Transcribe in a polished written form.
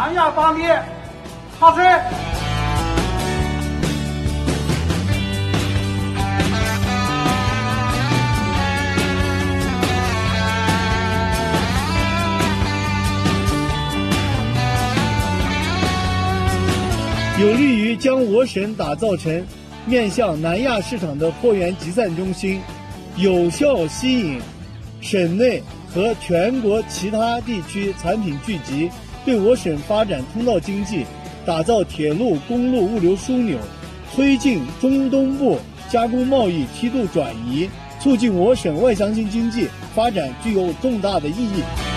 南亚方面好事。 有利于将我省打造成面向南亚市场的货源集散中心，有效吸引省内和全国其他地区产品聚集，对我省发展通道经济打造铁路、公路物流枢纽，推进中东部加工贸易梯度转移，促进我省外强性经济发展，具有重大的意义。